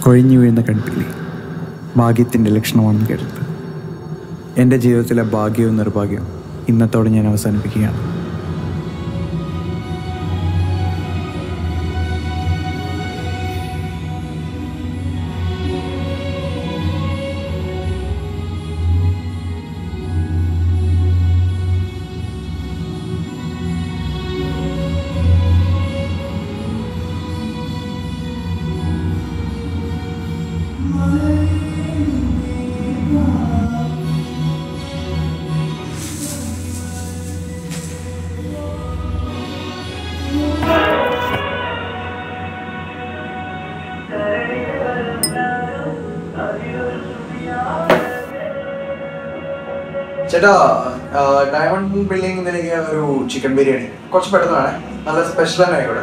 കൊഴിഞ്ഞു വീഴുന്ന കൺപീലി ഭാഗ്യത്തിൻ്റെ ലക്ഷണമാണെന്ന് കേട്ടത്. എൻ്റെ ജീവിതത്തിലെ ഭാഗ്യവും നിർഭാഗ്യവും ഇന്നത്തോടെ ഞാൻ അവസാനിപ്പിക്കുകയാണ്. ചേട്ടാ, ഡയമണ്ട് ബിൽഡിംഗ് നിനക്ക് ഒരു ചിക്കൻ ബിരിയാണി കുറച്ച് പെട്ടെന്ന് വേണേ. നല്ല സ്പെഷ്യൽ തന്നെ ആയിക്കോട്ടെ.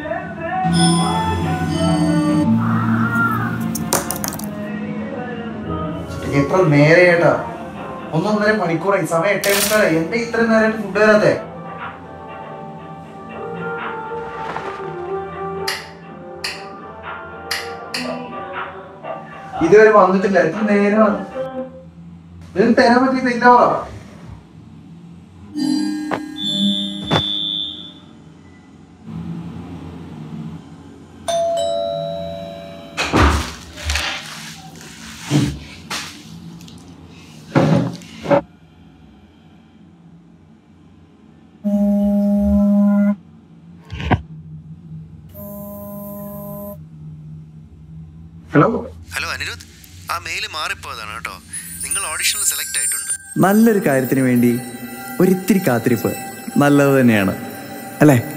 എത്ര നേരെ ചേട്ടാ? 1.5 മണിക്കൂറായി. സമയം 8:30. എന്താ ഇത്രയും നേരമായിട്ട് ഫുഡ് തരാത്തെ? ഇതുവരെ വന്നിട്ടില്ല. എത്ര നേരമാണ് ഇതിന് തരാൻ പറ്റിയില്ല. ഹലോ ഹലോ അനിരുദ്ധ്, ആ മെയില് മാറിപ്പോയതാണ് കേട്ടോ. നിങ്ങൾ ഓഡിഷനിൽ സെലക്ട് ആയിട്ടുണ്ട്. നല്ലൊരു കാര്യത്തിന് വേണ്ടി ഒരിത്തിരി കാത്തിരിപ്പ് നല്ലത് തന്നെയാണ്, അല്ലേ?